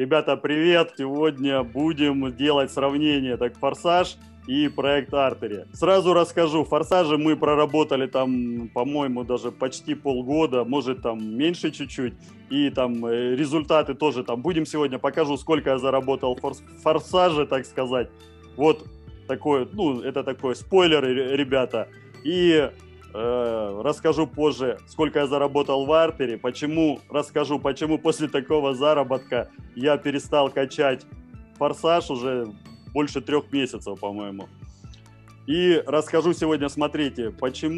Ребята, привет! Сегодня будем делать сравнение, так, Форсаж и проект Artery. Сразу расскажу, в Форсаже мы проработали там, по-моему, даже почти полгода, может там меньше чуть-чуть, и там результаты тоже там. Будем сегодня, покажу, сколько я заработал в Форсаже, так сказать. Вот такой, ну, это такой спойлер, ребята. И расскажу позже, сколько я заработал в Artery, расскажу, почему после такого заработка я перестал качать Форсаж уже больше 3 месяцев, по-моему. И расскажу сегодня, смотрите,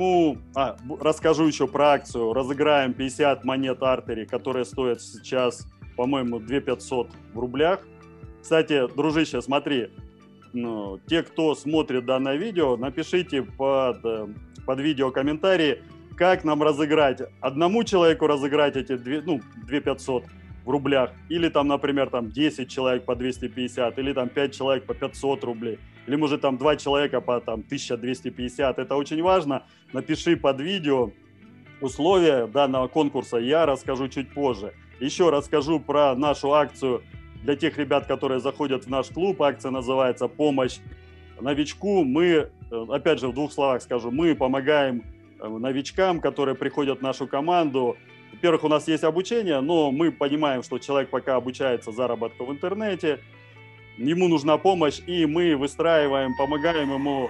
расскажу еще про акцию. Разыграем 50 монет Artery, которые стоят сейчас, по-моему, 2500 в рублях. Кстати, дружище, смотри, те, кто смотрит данное видео, напишите под видео комментарии, как нам разыграть. Одному человеку разыграть эти 2500 в рублях, или там, например, там 10 человек по 250, или там 5 человек по 500 рублей, или может там 2 человека по там 1250. Это очень важно. Напиши под видео условия данного конкурса, я расскажу чуть позже. Еще расскажу про нашу акцию для тех ребят, которые заходят в наш клуб. Акция называется «Помощь новичку». Мы, опять же, в 2 словах скажу, мы помогаем новичкам, которые приходят в нашу команду. Во-первых, у нас есть обучение, но мы понимаем, что человек пока обучается заработку в интернете, ему нужна помощь, и мы выстраиваем, помогаем ему.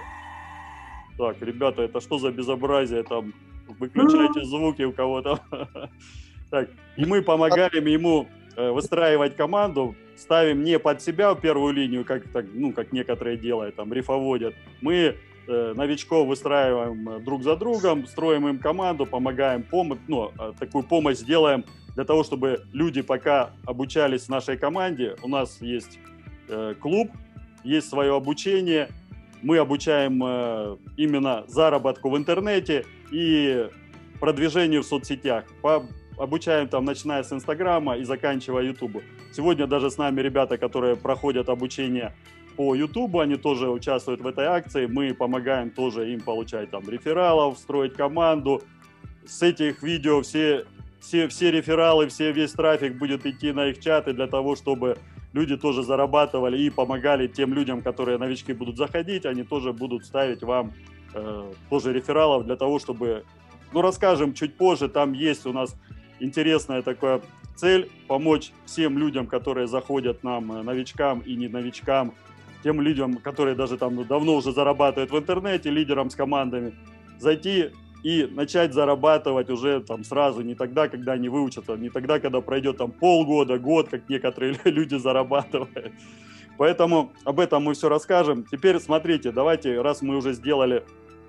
Так, ребята, это что за безобразие там? Выключайте звуки у кого-то. Так, и мы помогаем ему выстраивать команду, ставим не под себя в первую линию, как некоторые делают, там, рифоводят. Мы новичков выстраиваем друг за другом, строим им команду, помогаем, такую помощь делаем для того, чтобы люди пока обучались в нашей команде. У нас есть клуб, есть свое обучение, мы обучаем именно заработку в интернете и продвижению в соцсетях. Обучаем там, начиная с Инстаграма и заканчивая Ютубу. Сегодня даже с нами ребята, которые проходят обучение по Ютубу, они тоже участвуют в этой акции. Мы помогаем тоже им получать там рефералов, строить команду. С этих видео все рефералы, весь трафик будет идти на их чаты для того, чтобы люди тоже зарабатывали и помогали тем людям, которые новички будут заходить. Они тоже будут ставить вам тоже рефералов для того, чтобы... расскажем чуть позже. Там есть у нас интересная такая цель – помочь всем людям, которые заходят нам, новичкам и не новичкам, тем людям, которые даже там давно уже зарабатывают в интернете, лидерам с командами, зайти и начать зарабатывать уже там сразу, не тогда, когда они выучатся, не тогда, когда пройдет там полгода, год, как некоторые люди зарабатывают. Поэтому об этом мы все расскажем. Теперь смотрите, давайте, раз мы уже сделали,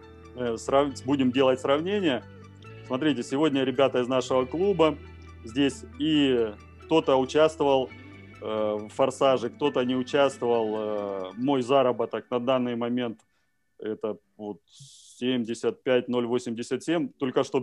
будем делать сравнение. Смотрите, сегодня ребята из нашего клуба здесь, и кто-то участвовал в Форсаже, кто-то не участвовал. Мой заработок на данный момент это вот 75,087. Только что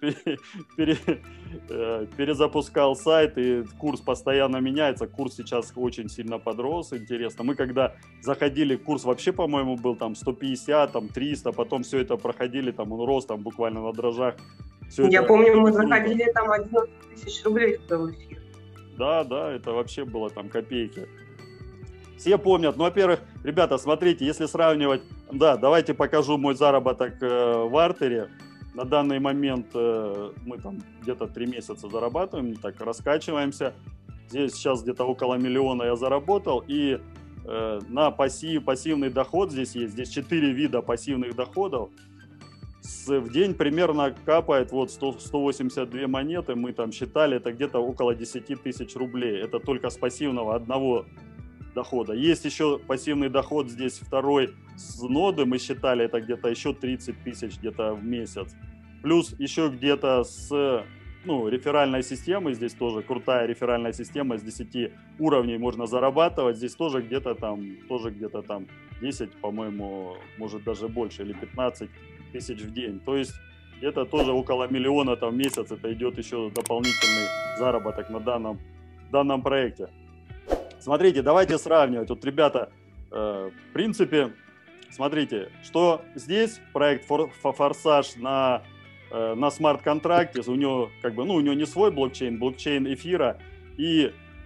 перезапускал сайт, и курс постоянно меняется. Курс сейчас очень сильно подрос, интересно. Мы когда заходили, курс вообще, по-моему, был там 150, там 300, потом все это проходили, там он рос там буквально на дрожжах. Я помню, мы заходили, там 11 тысяч рублей стоил эфир. Да, это вообще было там копейки. Все помнят. Во-первых, ребята, смотрите, если сравнивать, давайте покажу мой заработок в Artery. На данный момент мы там где-то 3 месяца зарабатываем, так раскачиваемся. Здесь сейчас где-то около 1 миллиона я заработал. И на пассивный доход здесь есть. Здесь 4 вида пассивных доходов. В день примерно капает 182 монеты, мы там считали, это где-то около 10 тысяч рублей. Это только с пассивного одного дохода. Есть еще пассивный доход здесь второй с ноды, мы считали, это где-то еще 30 тысяч где-то в месяц. Плюс еще где-то с реферальной системой, здесь тоже крутая реферальная система, с 10 уровней можно зарабатывать, здесь тоже где-то там 10, по-моему, может даже больше, или 15 тысяч в день. То есть это тоже около 1 миллиона в месяц, это идет еще дополнительный заработок на данном проекте. Смотрите, давайте сравнивать. Вот, ребята, в принципе, смотрите, что здесь проект Форсаж на смарт-контракте, у него у него не свой блокчейн эфира, и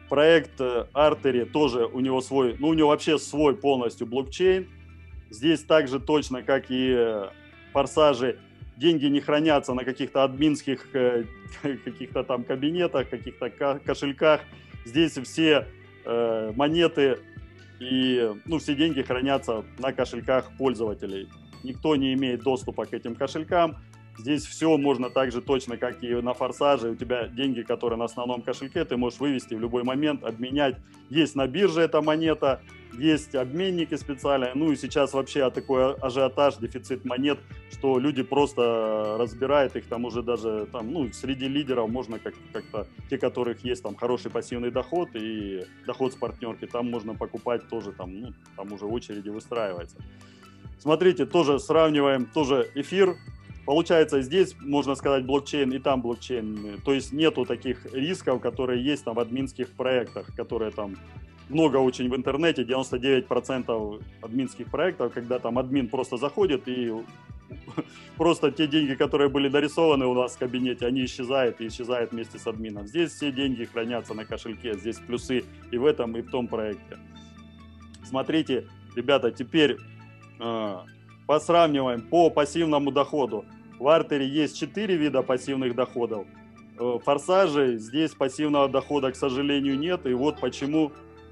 проект Artery тоже у него свой, ну, у него вообще свой полностью блокчейн. Здесь также точно, как и в Форсаже, деньги не хранятся на каких-то админских каких-то там кабинетах, каких-то кошельках. Здесь все монеты и, ну, все деньги хранятся на кошельках пользователей. Никто не имеет доступа к этим кошелькам. Здесь все можно так же точно, как и на Форсаже. У тебя деньги, которые на основном кошельке, ты можешь вывести в любой момент, обменять. Есть на бирже эта монета, есть обменники специальные. Ну и сейчас вообще такой ажиотаж, дефицит монет, что люди просто разбирают их, там уже даже там, ну, среди лидеров можно как-то, те, которых есть там хороший пассивный доход и доход с партнерки, там можно покупать тоже, там, ну, там уже очереди выстраивается. Смотрите, тоже сравниваем, тоже эфир. Получается, здесь, можно сказать, блокчейн и там блокчейн. То есть нету таких рисков, которые есть там в админских проектах, которые там много очень в интернете, 99% админских проектов, когда там админ просто заходит и просто те деньги, которые были нарисованы у нас в кабинете, они исчезают и исчезают вместе с админом. Здесь все деньги хранятся на кошельке, здесь плюсы и в этом, и в том проекте. Смотрите, ребята, теперь посравниваем по пассивному доходу. В Artery есть 4 вида пассивных доходов. В Форсаже здесь пассивного дохода, к сожалению, нет. И вот почему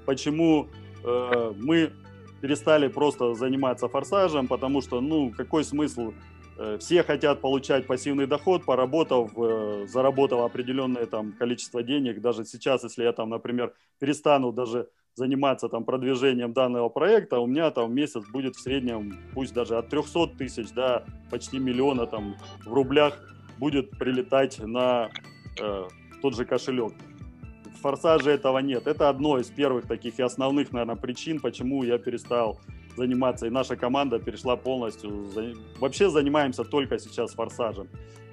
мы перестали просто заниматься Форсажем, потому что, ну, какой смысл? Все хотят получать пассивный доход, поработав, заработав определенное там количество денег. Даже сейчас, если я там, например, перестану даже заниматься там продвижением данного проекта, у меня там в месяц будет в среднем, пусть даже от 300 тысяч до почти миллиона там в рублях будет прилетать на тот же кошелек. В Форсаже этого нет. Это одно из первых таких и основных, наверное, причин, почему я перестал заниматься, и наша команда перешла полностью. Вообще занимаемся только сейчас Форсажем.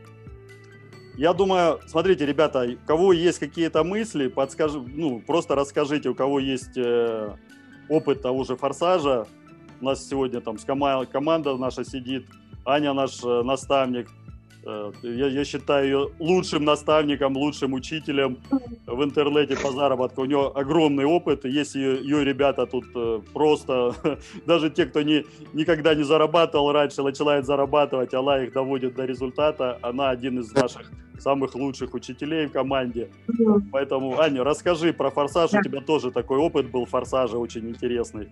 Я думаю, смотрите, ребята, у кого есть какие-то мысли, просто расскажите, у кого есть опыт того же Форсажа. У нас сегодня там команда наша сидит, Аня наш наставник. Я считаю ее лучшим наставником, лучшим учителем в интернете по заработку. У нее огромный опыт. Есть ее ребята тут просто, даже те, кто никогда не зарабатывал раньше, начинает зарабатывать, она их доводит до результата. Она один из наших самых лучших учителей в команде. Поэтому, Аня, расскажи про Форсаж. У тебя тоже такой опыт был в Форсаже, очень интересный.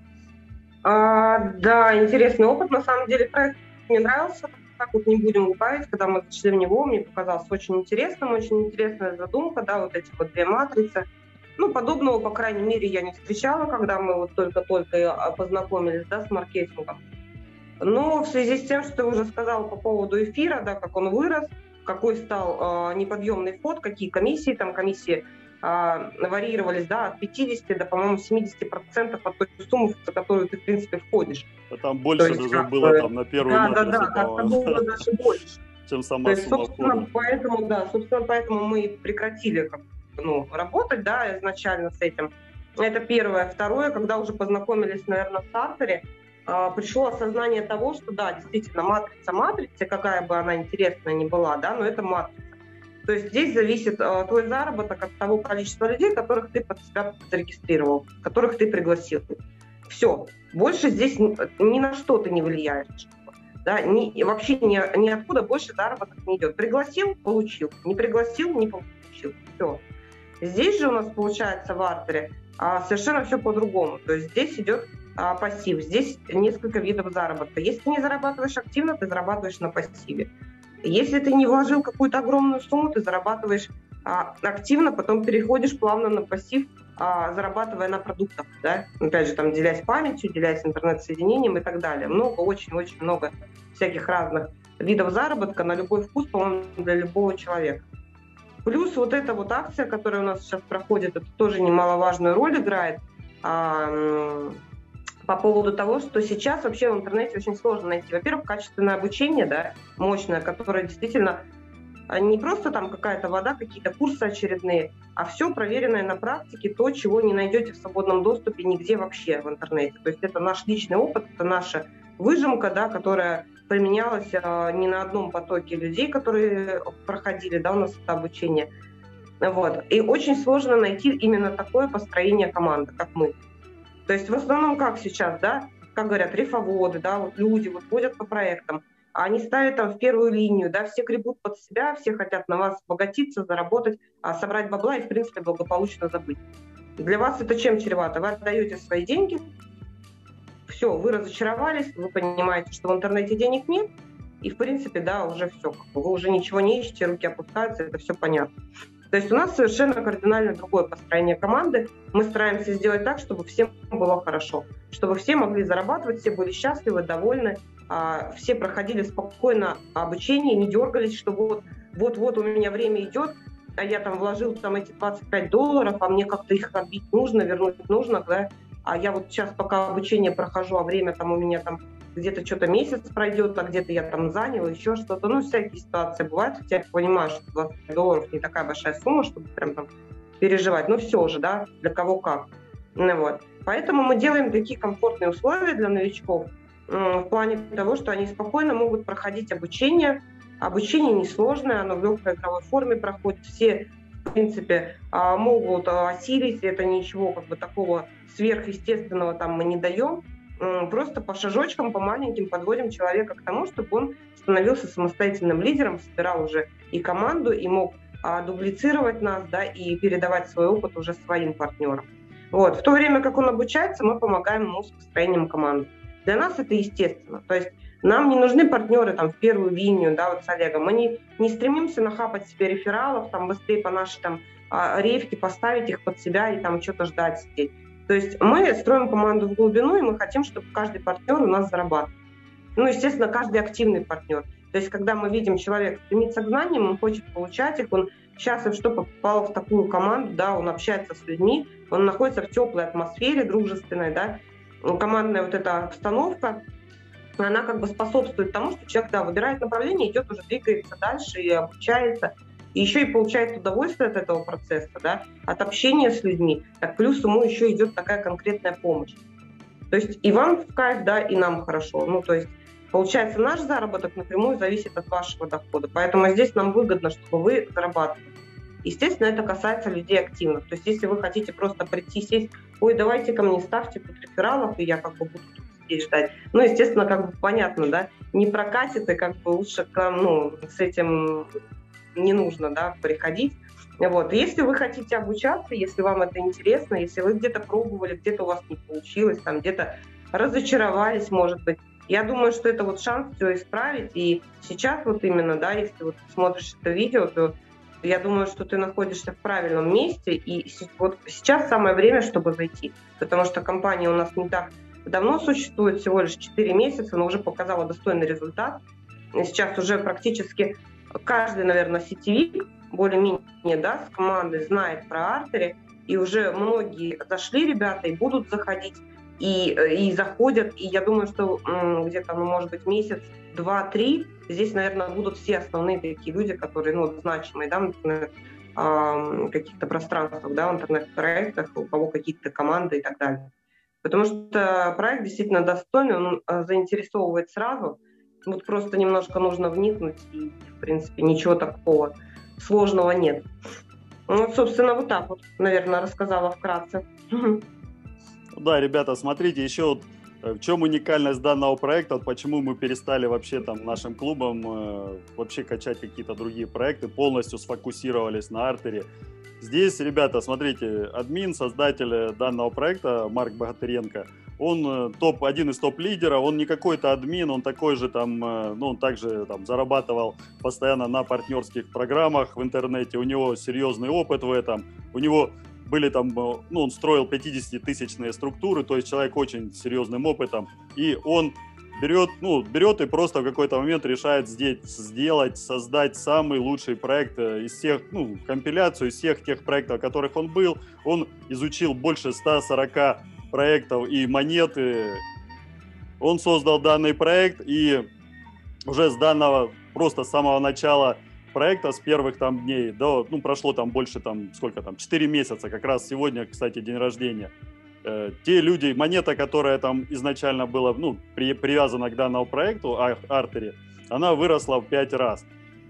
Да, интересный опыт. На самом деле проект мне нравился. Так вот не будем лукавить, когда мы зашли в него, мне показалось очень интересная задумка, да, вот эти вот две матрицы. Ну, подобного, по крайней мере, я не встречала, когда мы вот только-только познакомились, да, с маркетингом. Но в связи с тем, что ты уже сказал по поводу эфира, да, как он вырос, какой стал неподъемный вход, какие комиссии варьировались, да, от 50 до, по-моему, 70% от той суммы, за которую ты, в принципе, входишь. Там больше даже было там на первую матрицу. Да, как-то было даже больше. Чем сама сумма входа. Собственно, поэтому мы прекратили работать, да, изначально с этим. Это первое. Второе, когда уже познакомились, наверное, с Artery, пришло осознание того, что, да, действительно, матрица, какая бы она интересная ни была, да, но это матрица. То есть здесь зависит твой заработок от того количества людей, которых ты под себя зарегистрировал, которых ты пригласил. Все. Больше здесь ни на что ты не влияешь. Да? Вообще ниоткуда больше заработок не идет. Пригласил – получил. Не пригласил – не получил. Все. Здесь же у нас получается в Artery совершенно все по-другому. То есть здесь идет пассив. Здесь несколько видов заработка. Если ты не зарабатываешь активно, ты зарабатываешь на пассиве. Если ты не вложил какую-то огромную сумму, ты зарабатываешь активно, потом переходишь плавно на пассив, зарабатывая на продуктах, да? Опять же, там, делясь памятью, делясь интернет-соединением и так далее. Очень-очень много всяких разных видов заработка на любой вкус, по-моему, для любого человека. Плюс вот эта вот акция, которая у нас сейчас проходит, это тоже немаловажную роль играет. По поводу того, что сейчас вообще в интернете очень сложно найти, во-первых, качественное обучение, да, мощное, которое действительно не просто там какая-то вода, какие-то курсы очередные, а все проверенное на практике, то, чего не найдете в свободном доступе нигде вообще в интернете. То есть это наш личный опыт, это наша выжимка, да, которая применялась не на одном потоке людей, которые проходили, да, у нас это обучение. Вот. И очень сложно найти именно такое построение команды, как мы. То есть в основном как сейчас, да, как говорят, рифоводы, да, вот люди вот ходят по проектам, они ставят там в первую линию, да, все гребут под себя, все хотят на вас обогатиться, заработать, собрать бабла и, в принципе, благополучно забыть. Для вас это чем чревато? Вы отдаете свои деньги, все, вы разочаровались, вы понимаете, что в интернете денег нет, и, в принципе, да, уже все, вы уже ничего не ищете, руки опускаются, это все понятно. То есть у нас совершенно кардинально другое построение команды. Мы стараемся сделать так, чтобы всем было хорошо, чтобы все могли зарабатывать, все были счастливы, довольны, все проходили спокойно обучение, не дергались, что вот у меня время идет, а я там вложил там эти $25, а мне как-то их отбить нужно, вернуть нужно, да? А я вот сейчас пока обучение прохожу, а время там у меня там где-то что-то месяц пройдет, а где-то я там занял, еще что-то. Ну, всякие ситуации бывают, хотя я понимаю, что $25 не такая большая сумма, чтобы прям там переживать. Но все же, да, для кого как. Ну, вот. Поэтому мы делаем такие комфортные условия для новичков в плане того, что они спокойно могут проходить обучение. Обучение несложное, оно в легкой игровой форме проходит. Все, в принципе, могут осилить, это ничего как бы такого сверхъестественного там мы не даем. Просто по шажочкам, по маленьким подводим человека к тому, чтобы он становился самостоятельным лидером, собирал уже и команду, и мог дублицировать нас, да, и передавать свой опыт уже своим партнерам. Вот. В то время как он обучается, мы помогаем ему с построением команды. Для нас это естественно. То есть нам не нужны партнеры там, в первую линию, да, вот с Олегом. Мы не стремимся нахапать себе рефералов, там, быстрее по нашей там, рейвке поставить их под себя и там что-то ждать сидеть. То есть мы строим команду в глубину, и мы хотим, чтобы каждый партнер у нас зарабатывал. Ну, естественно, каждый активный партнер. То есть когда мы видим, человек стремится к знаниям, он хочет получать их, он счастлив, что попал в такую команду, да, он общается с людьми, он находится в теплой атмосфере, дружественной, да, командная вот эта обстановка, она как бы способствует тому, что человек, да, выбирает направление, идет уже, двигается дальше и обучается, и еще и получает удовольствие от этого процесса, да, от общения с людьми. Так плюс ему еще идет такая конкретная помощь. То есть и вам в кайф, да, и нам хорошо. Ну, то есть получается, наш заработок напрямую зависит от вашего дохода. Поэтому здесь нам выгодно, чтобы вы зарабатывали. Естественно, это касается людей активных. То есть если вы хотите просто прийти, сесть, ой, давайте ко мне ставьте тут рефералов, и я как бы буду тут сидеть ждать. Ну, естественно, как бы понятно, да, не прокатит, и как бы лучше к нам, ну, с этим не нужно, да, приходить. Вот. Если вы хотите обучаться, если вам это интересно, если вы где-то пробовали, где-то у вас не получилось, там где-то разочаровались, может быть, я думаю, что это вот шанс все исправить. И сейчас вот именно, да, если вот смотришь это видео, то я думаю, что ты находишься в правильном месте. И вот сейчас самое время, чтобы зайти. Потому что компания у нас не так давно существует, всего лишь 4 месяца, но уже показала достойный результат. И сейчас уже практически каждый, наверное, сетевик более-менее, да, с командой знает про Artery, и уже многие зашли ребята и будут заходить, и заходят, и я думаю, что где-то, ну, может быть, месяц, 2-3, здесь, наверное, будут все основные такие люди, которые, ну, значимые, да, в интернет, каких-то пространствах, да, в интернет-проектах, у кого какие-то команды и так далее. Потому что проект действительно достойный, он заинтересовывает сразу, вот просто немножко нужно вникнуть, и, в принципе, ничего такого сложного нет. Вот, собственно, вот так вот, наверное, рассказала вкратце. Да, ребята, смотрите, еще вот в чем уникальность данного проекта, вот почему мы перестали вообще там нашим клубом вообще качать какие-то другие проекты, полностью сфокусировались на Artery. Здесь, ребята, смотрите, админ, создатель данного проекта Марк Богатыренко, он один из топ-лидеров, он не какой-то админ, он такой же там, ну, он также там зарабатывал постоянно на партнерских программах в интернете, у него серьезный опыт в этом, у него были там, ну, он строил 50-тысячные структуры, то есть человек очень серьезным опытом, и он берет и просто в какой-то момент решает создать самый лучший проект из всех, ну, компиляцию из всех тех проектов, в которых он был. Он изучил больше 140 проектов и монеты. Он создал данный проект, и уже с данного, просто с самого начала проекта, с первых там дней, да, ну, прошло там больше, там, сколько там, 4 месяца, как раз сегодня, кстати, день рождения. Те люди, монета, которая там изначально была, ну, привязана к данному проекту, Artery, она выросла в 5 раз.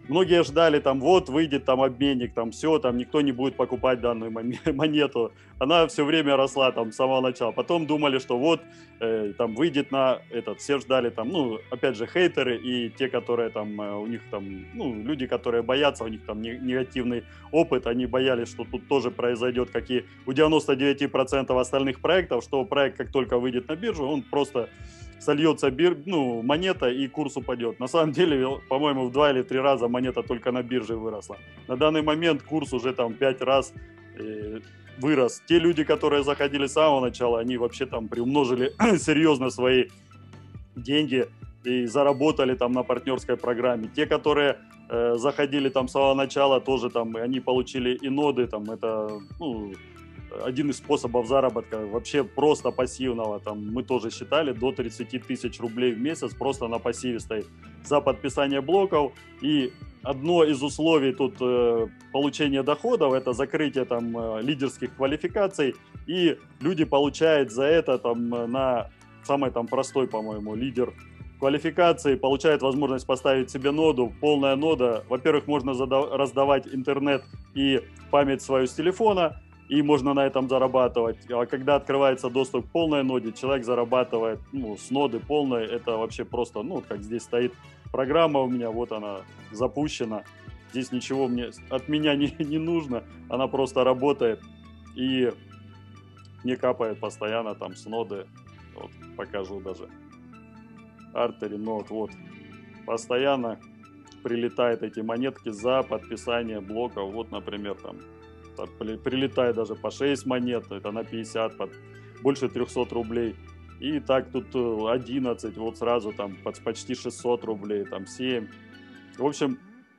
многие ждали, там, вот, выйдет там обменник, там, все, там, никто не будет покупать данную монету. Она все время росла, там, с самого начала. Потом думали, что вот, там, выйдет на этот, все ждали, там, ну, опять же, хейтеры и те, которые там, у них там, ну, люди, которые боятся, у них там негативный опыт, они боялись, что тут тоже произойдет, как и у 99% остальных проектов, что проект, как только выйдет на биржу, он просто сольется монета и курс упадет. На самом деле, по-моему, в 2 или 3 раза монета только на бирже выросла. На данный момент курс уже там 5 раз вырос. Те люди, которые заходили с самого начала, они вообще там приумножили серьезно свои деньги и заработали там на партнерской программе. Те, которые заходили там с самого начала, тоже там, они получили и ноды, там, это, ну, один из способов заработка, вообще просто пассивного, там, мы тоже считали, до 30 тысяч рублей в месяц просто на пассиве стоит за подписание блоков. И одно из условий тут получения доходов — это закрытие там лидерских квалификаций, и люди получают за это там на самой там простой, по-моему, лидер квалификации, получает возможность поставить себе ноду, полная нода. Во-первых, можно раздавать интернет и память свою с телефона, и можно на этом зарабатывать. А когда открывается доступ к полной ноде, человек зарабатывает, ну, с ноды полной. Это вообще просто, ну, как здесь стоит программа у меня, вот она запущена. Здесь ничего от меня не нужно. Она просто работает и не капает постоянно там с ноды. Вот, покажу даже. Artery Node, вот. Постоянно прилетают эти монетки за подписание блоков. Вот, например, там прилетает даже по 6 монет, это на 50, больше 300 рублей. И так тут 11, вот сразу там почти 600 рублей, там 7. В общем,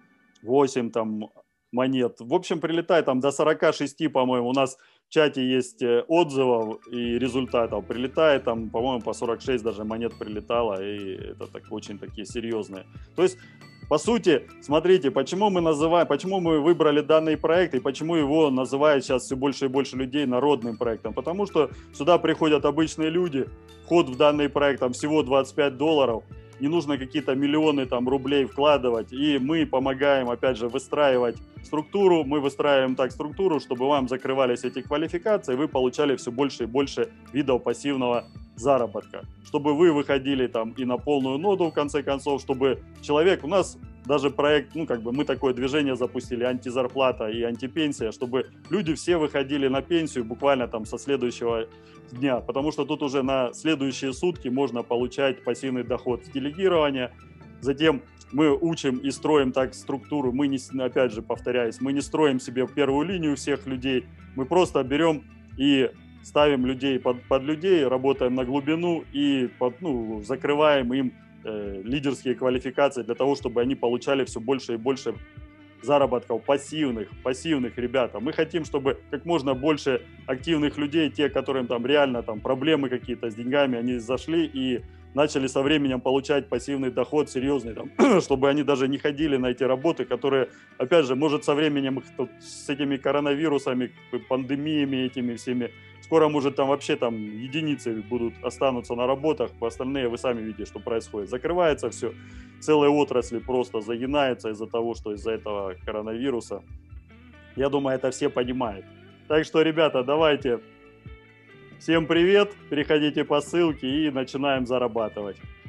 8 там монет. В общем, прилетает там до 46, по-моему. У нас в чате есть отзывов и результатов. Прилетает там, по-моему, по 46 даже монет прилетало. И это так, очень такие серьезные. То есть, по сути, смотрите, почему мы выбрали данный проект и почему его называют сейчас все больше и больше людей народным проектом. Потому что сюда приходят обычные люди, вход в данный проект там всего $25, не нужно какие-то миллионы там рублей вкладывать, и мы помогаем, опять же, выстраивать структуру, мы выстраиваем так структуру, чтобы вам закрывались эти квалификации, вы получали все больше и больше видов пассивного заработка, чтобы вы выходили там и на полную ноду, в конце концов, чтобы человек, у нас даже проект, ну, как бы мы такое движение запустили, антизарплата и антипенсия, чтобы люди все выходили на пенсию буквально там со следующего дня, потому что тут уже на следующие сутки можно получать пассивный доход с делегирования. Затем мы учим и строим так структуру, мы не, опять же повторяюсь, мы не строим себе первую линию всех людей, мы просто берем и ставим людей под людей, работаем на глубину и закрываем им лидерские квалификации для того, чтобы они получали все больше и больше заработков пассивных ребят. Мы хотим, чтобы как можно больше активных людей, те, которым там реально там проблемы какие-то с деньгами, они зашли и начали со временем получать пассивный доход серьезный, там, чтобы они даже не ходили на эти работы, которые, опять же, может со временем с этими коронавирусами, пандемиями этими всеми, скоро, может, там вообще там единицы останутся на работах, остальные вы сами видите, что происходит. Закрывается все, целые отрасли просто загинаются из-за того, что из-за этого коронавируса. Я думаю, это все понимают. Так что, ребята, давайте. Всем привет, переходите по ссылке и начинаем зарабатывать.